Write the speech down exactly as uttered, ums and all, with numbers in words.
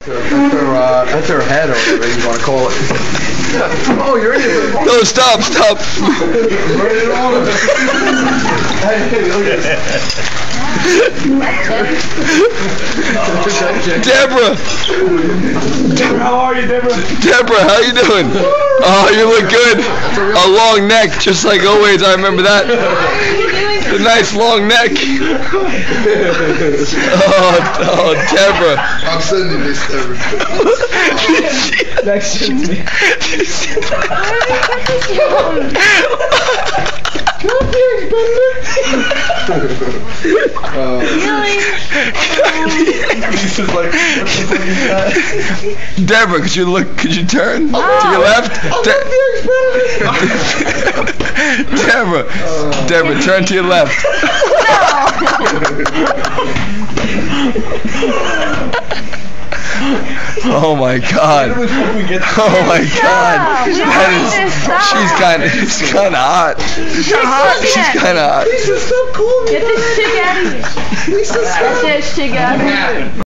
her, that's her, uh, that's her head or whatever you want to call it. Oh, you're in it. No, stop, stop. Debra. How are you, Debra? Debra, how you doing? Oh, you look good. A long neck, just like always. I remember that. The nice long neck. Oh, oh, Debra. I'm sending this, Debra. Next to me. Debra, could you look? Could you turn oh. to your left? De Debra, uh, Debra, turn to your left. Oh my God! Oh my God! That is. She's kind of. She's kind of hot. She's kind of hot. Lisa, stop calling me. Get this chick out of here. Lisa, stop. Get this chick out of here.